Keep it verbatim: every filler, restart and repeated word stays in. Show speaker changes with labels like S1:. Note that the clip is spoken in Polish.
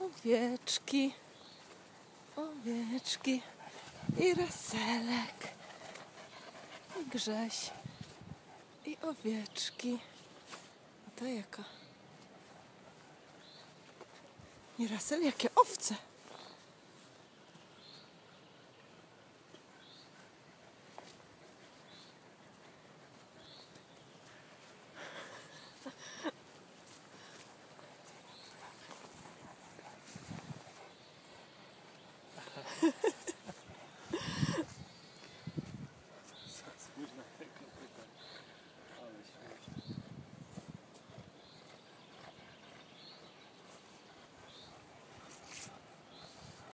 S1: Owieczki, owieczki i Raselek, i Grześ, i owieczki. A to jaka? I Rasel, jakie owce!